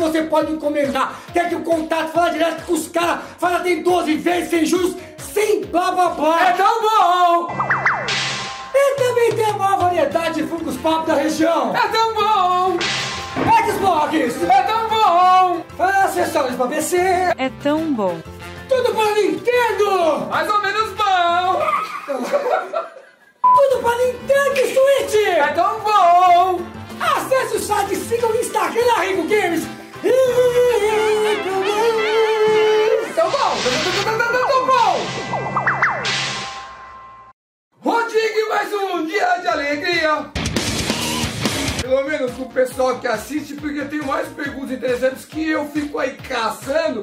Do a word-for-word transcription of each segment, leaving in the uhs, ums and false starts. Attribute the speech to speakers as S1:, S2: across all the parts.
S1: você pode encomendar. Quer que o contato fala direto com os caras, fala tem doze vezes sem juros, sem blá blá blá.
S2: É tão bom!
S1: E também tem a maior variedade de fungos pop da região.
S2: É tão bom!
S1: Xbox.
S2: É tão bom!
S1: Acessórios pra P C.
S3: É tão bom.
S1: Tudo para Nintendo.
S2: Mais ou menos bom!
S1: Tudo para Nintendo e Switch.
S2: É tão bom!
S1: Acesse o site e siga o Instagram Rico Games.
S2: Tão bom! Tão bom! Rodrigo, mais um dia de alegria! Pelo menos com o pessoal que assiste, porque tem mais perguntas interessantes que eu fico aí caçando.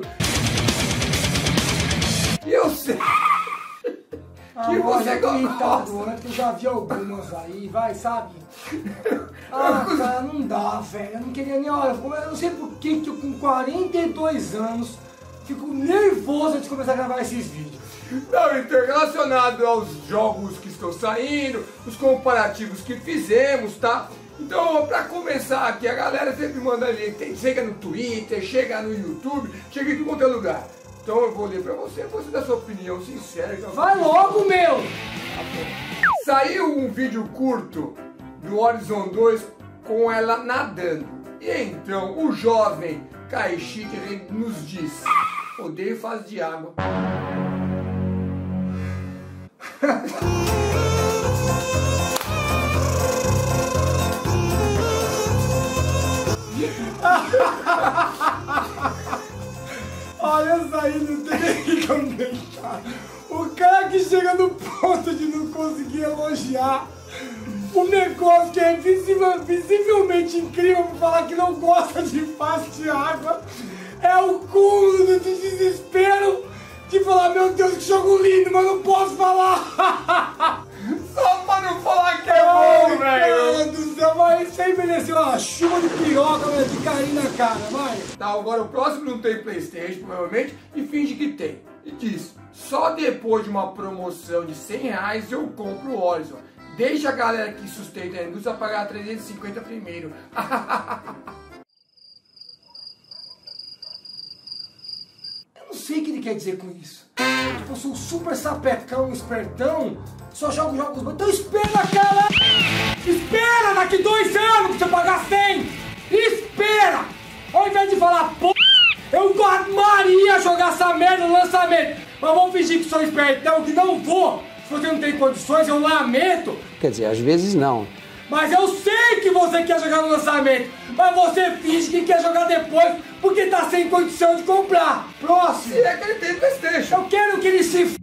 S2: E eu sei
S1: Ah,
S2: que você
S1: gosta.
S2: gosta.
S1: Eu já vi algumas aí, vai, sabe? Ah, cara, não dá, velho. Eu não queria nem... Olha, eu não sei por que que eu com quarenta e dois anos fico nervoso antes de começar a gravar esses vídeos.
S2: Não, então, relacionado aos jogos que estão saindo, os comparativos que fizemos, tá? Então, pra começar aqui, a galera sempre manda link, chega no Twitter, chega no YouTube, chega em todo lugar. Então eu vou ler pra você, você dá sua opinião sincera. Então,
S1: vai logo, meu!
S2: Saiu um vídeo curto do Horizon dois com ela nadando. E então o jovem Kaishiki nos diz: odeio fase de água.
S1: Olha, essa aí não tem nem que comentar. O cara que chega no ponto de não conseguir elogiar um negócio que é visível, visivelmente incrível pra falar que não gosta de fase de água, é o cúmulo do desespero de falar, meu Deus, que jogo lindo, mas não posso falar.
S2: Só pra não falar que é bom, velho.
S1: Meu Deus do céu, mas isso aí mereceu uma chuva de piroca, mas de carinho na cara, vai.
S2: Tá, agora o próximo não tem PlayStation, provavelmente, e finge que tem. E diz: só depois de uma promoção de cem reais eu compro o Horizon. Deixa a galera que sustenta a indústria pagar trezentos e cinquenta primeiro.
S1: Eu não sei o que ele quer dizer com isso. Tipo, eu sou um super sapecão, espertão, só jogo jogos bons. Então espera, cara! Espera daqui dois anos pra você pagar cem! Espera! Ao invés de falar, pô, eu amaria jogar essa merda no lançamento, mas vamos fingir que sou espertão, que não vou! Se você não tem condições, eu lamento!
S4: Quer dizer, às vezes não.
S1: Mas eu sei que você quer jogar no lançamento, mas você finge que quer jogar depois porque tá sem condição de comprar. Próximo.
S2: Se é que ele tem PlayStation.
S1: Eu quero que ele se f...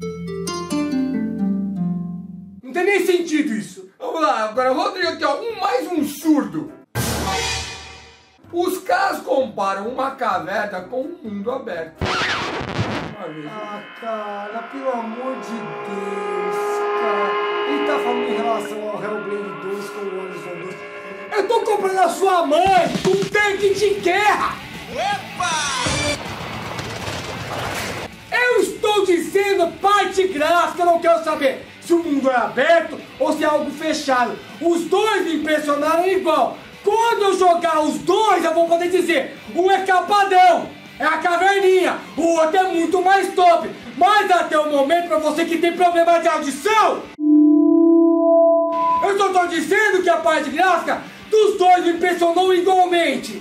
S1: Não tem nem sentido isso.
S2: Vamos lá, agora o Rodrigo aqui, ó, um, mais um surdo. Os caras comparam uma caverna com um mundo aberto.
S1: Ah, cara, pelo amor de Deus, cara. Ele tá falando em relação ao Hellblade dois com o Horizon dois. Eu tô comprando a sua mãe um tanque de guerra! Epa! Eu estou dizendo parte gráfica, eu não quero saber se o mundo é aberto ou se é algo fechado. Os dois me impressionaram igual. Quando eu jogar os dois, eu vou poder dizer, um é capadão, é a caverninha, o outro é muito mais top. Mas até o momento, pra você que tem problema de audição, eu só tô dizendo que a parte gráfica dos dois me impressionou igualmente.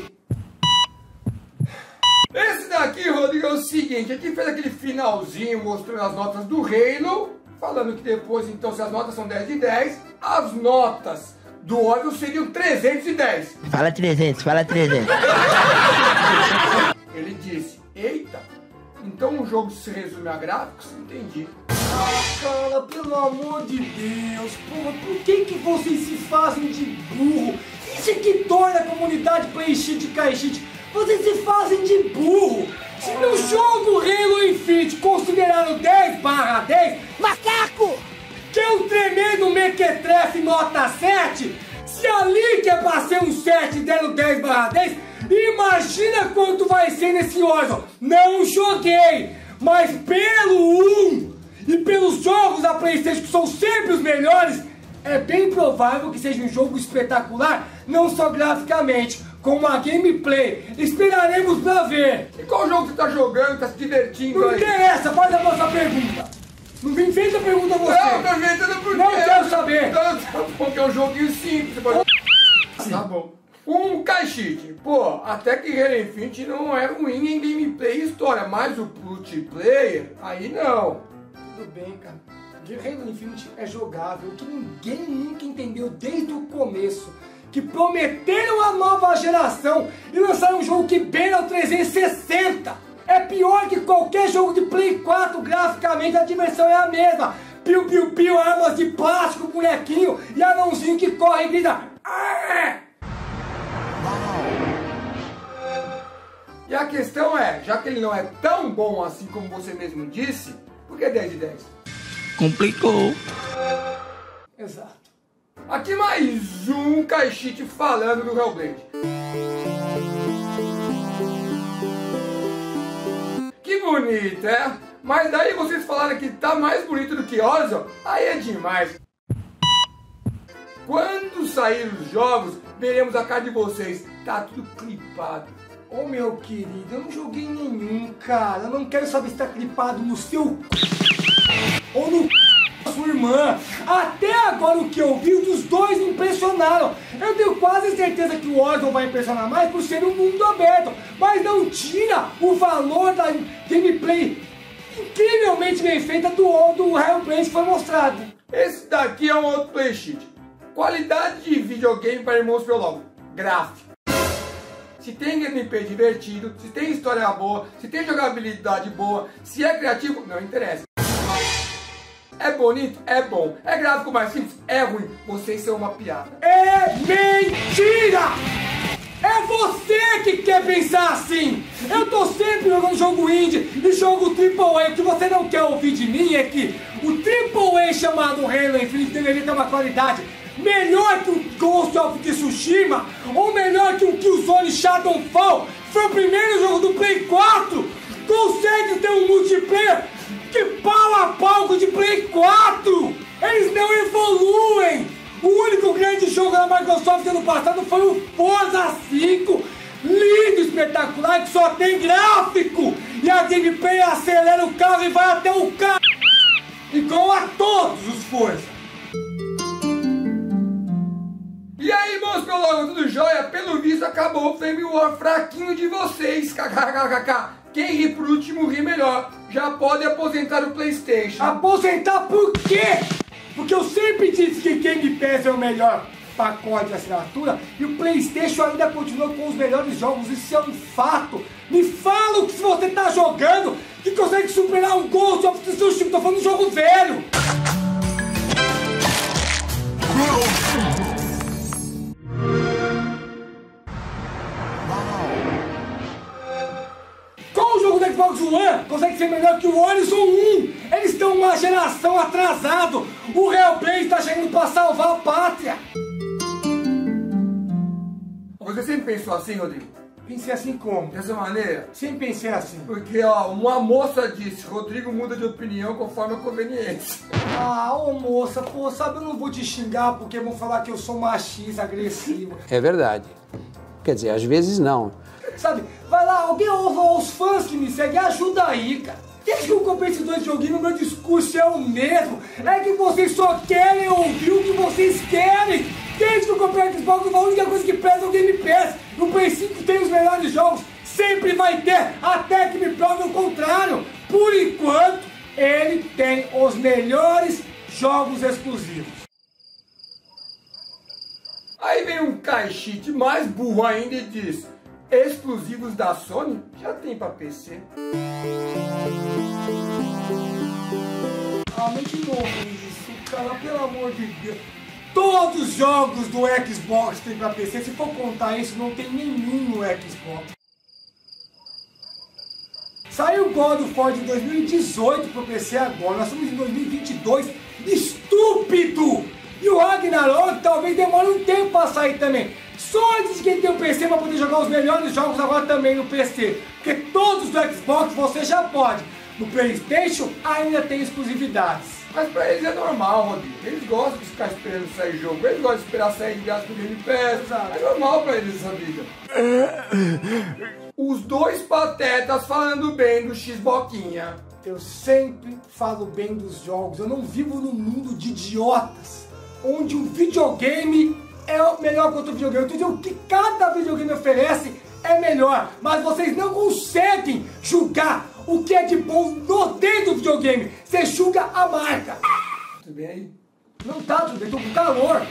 S2: Esse daqui, Rodrigo, é o seguinte, aqui fez aquele finalzinho mostrando as notas do Halo, falando que depois, então, se as notas são dez de dez, as notas do Horizon seriam trezentos e dez.
S5: Fala trezentos, fala trezentos.
S2: Ele disse, eita, então o jogo se resume a gráficos? Entendi.
S1: Ah, cara, pelo amor de Deus, porra, por que que vocês se fazem de burro? Isso é que torna a comunidade Playshit e Kaishit. Vocês se fazem de burro. Se no jogo Halo Infinite consideraram dez barra dez, macaco, que é um tremendo mequetrefe nota sete, se ali que é pra ser um sete deram dez barra dez, imagina quanto vai ser nesse Horizon. Não joguei, mas pelo um e pelos jogos da PlayStation que são sempre os melhores, é bem provável que seja um jogo espetacular, não só graficamente, com uma gameplay. Esperaremos pra ver.
S2: E qual jogo você tá jogando, tá se divertindo
S1: Não
S2: aí?
S1: interessa, faz a nossa pergunta. Não vem feita a pergunta a você.
S2: Não, tô inventando por
S1: Não
S2: quê?
S1: quero saber.
S2: Então, tá bom, que é um joguinho simples. Você pode... Tá bom. Um caixite. Pô, até que Halo Infinite não é ruim em gameplay e história, mas o multiplayer, aí não.
S1: Tudo bem, cara. Halo Infinite é jogável, o que ninguém nunca entendeu desde o começo. Que prometeram a nova geração e lançaram um jogo que beira o trezentos e sessenta. É pior que qualquer jogo de Play quatro, graficamente a diversão é a mesma. Piu, piu, piu, armas de plástico, bonequinho e anãozinho que corre e grita. Aaah!
S2: E a questão é, já que ele não é tão bom assim como você mesmo disse, por que dez de dez?
S5: Complicou.
S1: Exato.
S2: Aqui mais um caixite falando do Hellblade. Que bonito, é? Mas daí vocês falaram que tá mais bonito do que Horizon, aí é demais. Quando sair os jogos, veremos a cara de vocês. Tá tudo clipado.
S1: Ô meu querido, eu não joguei nenhum, cara. Eu não quero saber se tá clipado no seu ou no da sua irmã. Até agora o que eu vi, os dois me impressionaram. Eu tenho quase certeza que o Horizon vai impressionar mais por ser um mundo aberto. Mas não tira o valor da gameplay incrivelmente bem feita do, do Hellblade que foi mostrado.
S2: Esse daqui é um outro playsheet. Qualidade de videogame para irmãos pelo logo. Gráfico. Se tem gameplay divertido, se tem história boa, se tem jogabilidade boa, se é criativo, não interessa. É bonito? É bom. É gráfico mais simples? É ruim. Vocês são uma piada.
S1: É mentira! É você que quer pensar assim! Eu tô sempre jogando jogo indie e jogo triple A. O que você não quer ouvir de mim é que o triple A chamado Halo Infinite deveria ter uma qualidade melhor que o Ghost of Tsushima ou melhor que o Killzone Shadowfall. Foi o primeiro jogo do Play quatro. Consegue ter um multiplayer que pau a pau com o de Play quatro. Eles não evoluem. O único grande jogo da Microsoft ano passado foi o Forza cinco. Lindo, espetacular, que só tem gráfico. E a gameplay acelera o carro e vai até o carro. Igual a todos os Forza.
S2: E aí, moço, pelo logo, tudo jóia? Pelo visto, acabou o Flame War fraquinho de vocês. Kkkk. Quem ri por último ri melhor. Já pode aposentar o PlayStation.
S1: Aposentar por quê? Porque eu sempre disse que Game Pass é o melhor pacote de assinatura e o PlayStation ainda continua com os melhores jogos. Isso é um fato. Me fala o que você tá jogando que consegue superar um Ghost of Tsushima. Tô falando de jogo velho. Qual o jogo do Xbox One consegue ser melhor que o Horizon um? Eles estão uma geração atrasado. O Hellblade está chegando para salvar a pátria.
S2: Você sempre pensou assim, Rodrigo?
S1: Pensei assim como?
S2: Dessa maneira?
S1: Sempre pensei assim.
S2: Porque, ó, uma moça disse, Rodrigo muda de opinião conforme a conveniência.
S1: Ah, ô moça, pô, sabe, eu não vou te xingar porque vão falar que eu sou machista, agressivo.
S3: É verdade. Quer dizer, às vezes não.
S1: Sabe, vai lá, alguém, os fãs que me seguem, ajuda aí, cara. Desde que eu comprei esses dois joguinhos, meu discurso é o mesmo. É que vocês só querem ouvir o que vocês querem. Desde que eu comprei o Xbox, a única coisa que presta é o Game Pass. No Play cinco tem os melhores jogos, sempre vai ter, até que me prove o contrário. Por enquanto, ele tem os melhores jogos exclusivos.
S2: Aí vem um caixite mais burro ainda e diz, exclusivos da Sony já tem pra P C.
S1: Ah, mas de novo isso, cara, pelo amor de Deus. Todos os jogos do Xbox tem pra P C, se for contar isso, não tem nenhum no Xbox. Saiu God of War de dois mil e dezoito pro P C agora, nós estamos em dois mil e vinte e dois, estúpido! E o Ragnarok talvez demore um tempo pra sair também. Só diz quem tem o P C pra poder jogar os melhores jogos agora também no P C. Porque todos do Xbox você já pode. No PlayStation ainda tem exclusividades.
S2: Mas pra eles é normal, Rodrigo. Eles gostam de ficar esperando sair jogo. Eles gostam de esperar sair de graça do Game Pass. É normal pra eles essa vida. Os dois patetas falando bem do Xboxinha.
S1: Eu sempre falo bem dos jogos. Eu não vivo num mundo de idiotas, onde um videogame é melhor que outro videogame. Tudo o que cada videogame oferece é melhor. Mas vocês não conseguem julgar o que é de bom no dentro do videogame. Você julga a marca.
S2: Tudo bem aí?
S1: Não tá tudo bem, tô com calor.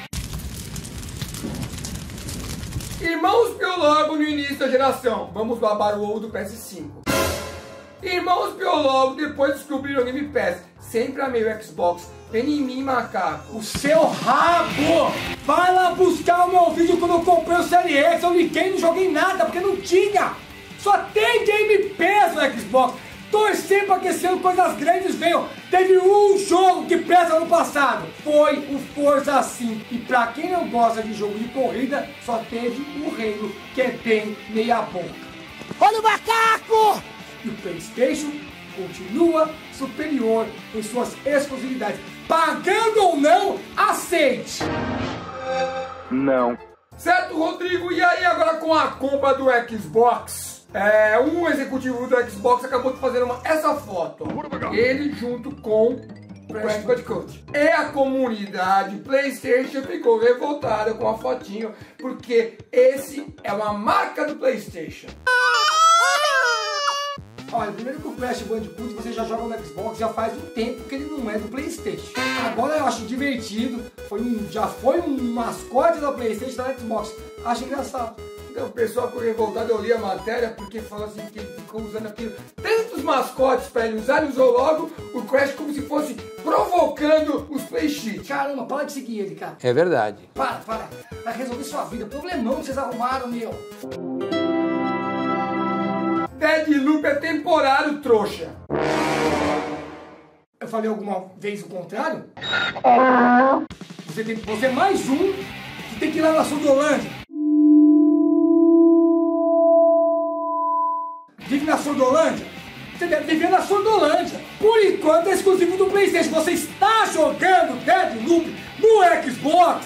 S2: Irmãos Biologo no início da geração. Vamos babar o ovo do P S cinco. Irmãos Biologo depois descobriram o Game Pass. Sempre amei o Xbox. Vem em mim, macaco.
S1: O seu rabo! Vai lá buscar o meu vídeo quando eu comprei o Series X. Eu liguei e não joguei nada, porque não tinha. Só tem Game Pass no Xbox. Torcer para que esse ano coisas grandes venham. Teve um jogo que presta no passado. Foi o Forza cinco. E pra quem não gosta de jogo de corrida, só teve o Halo, que é bem meia boca.
S5: Olha o macaco!
S1: E o PlayStation continua superior em suas exclusividades. Pagando ou não, aceite!
S5: Não.
S2: Certo, Rodrigo? E aí agora com a compra do Xbox? É, um executivo do Xbox acabou de fazer uma, essa foto. Ó. Ele junto com o Crash Bandicoot. E a comunidade PlayStation ficou revoltada com a fotinho, porque esse é uma marca do PlayStation.
S1: Olha, primeiro que o Crash Bandicoot você já joga no Xbox já faz um tempo que ele não é do PlayStation. Agora eu acho divertido, foi um, já foi um mascote da PlayStation da Xbox. Acho engraçado.
S2: Então o pessoal ficou revoltado, eu li a matéria porque falou assim que ele ficou usando aquilo. Tantos mascotes para ele usar, ele usou logo o Crash como se fosse provocando os play cheats.
S1: Caramba, para de seguir ele, cara.
S3: É verdade.
S1: Para, para. Vai resolver sua vida. Problemão que vocês arrumaram, meu.
S2: Deadloop é temporário, trouxa.
S1: Eu falei alguma vez o contrário? Você, tem, você é mais um que tem que ir lá na Sudolândia. Vive na Sudolândia? Você deve viver na Sudolândia. Por enquanto é exclusivo do PlayStation. Você está jogando Deadloop no Xbox?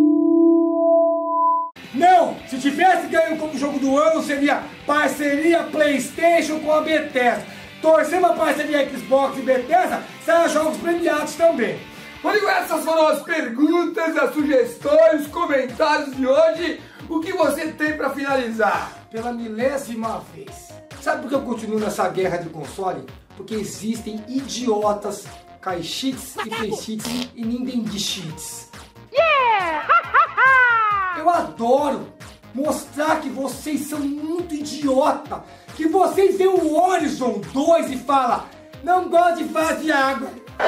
S1: Não! Se tivesse ganho como jogo do ano, seria parceria PlayStation com a Bethesda. Torcendo a parceria Xbox e Bethesda, será jogos premiados também.
S2: Rodrigo, essas foram as perguntas, as sugestões, os comentários de hoje. O que você tem para finalizar?
S1: Pela milésima vez. Sabe por que eu continuo nessa guerra de console? Porque existem idiotas caixits e playchits e Nintendo cheats.
S5: Yeah!
S1: Eu adoro mostrar que vocês são muito idiota. Que vocês veem o Horizon dois e falam, não gosto de fase de água.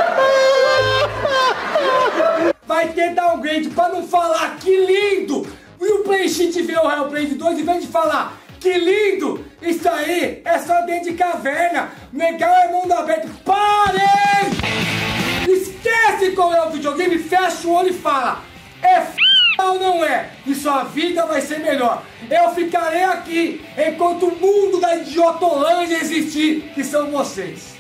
S1: Vai ter downgrade pra não falar que lindo. E o Playcheat vê o Hellblade dois e vem de falar, que lindo. Isso aí é só dentro de caverna. Legal é mundo aberto. Parem! Esquece qual é o videogame, fecha o olho e fala, é f... ou não é? E sua vida vai ser melhor. Eu ficarei aqui enquanto o mundo da idiotolândia existir, que são vocês.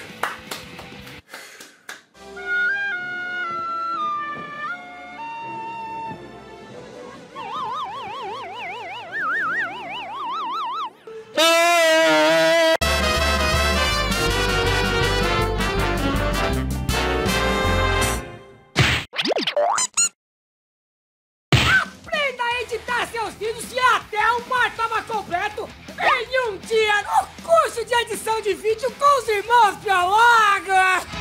S5: Editar seus vídeos e até o par tava completo em um dia no curso de edição de vídeo com os irmãos Biologo!